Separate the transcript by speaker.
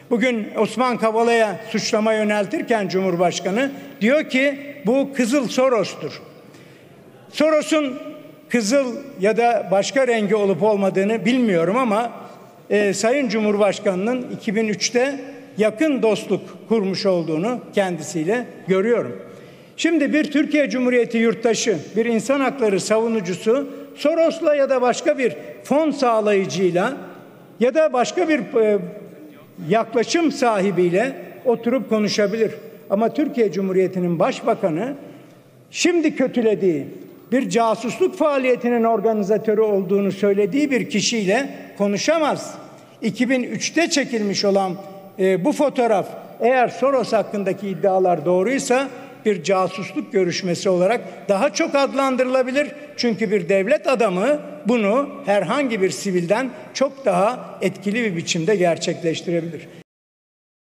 Speaker 1: Bugün Osman Kavala'ya suçlama yöneltirken Cumhurbaşkanı diyor ki bu Kızıl Soros'tur. Soros'un kızıl ya da başka rengi olup olmadığını bilmiyorum ama Sayın Cumhurbaşkanı'nın 2003'te yakın dostluk kurmuş olduğunu kendisiyle görüyorum. Şimdi bir Türkiye Cumhuriyeti yurttaşı, bir insan hakları savunucusu Soros'la ya da başka bir fon sağlayıcıyla ya da başka bir yaklaşım sahibiyle oturup konuşabilir. Ama Türkiye Cumhuriyeti'nin başbakanı şimdi kötülediği, bir casusluk faaliyetinin organizatörü olduğunu söylediği bir kişiyle konuşamaz. 2003'te çekilmiş olan bu fotoğraf eğer Soros hakkındaki iddialar doğruysa bir casusluk görüşmesi olarak daha çok adlandırılabilir. Çünkü bir devlet adamı bunu herhangi bir sivilden çok daha etkili bir biçimde gerçekleştirebilir.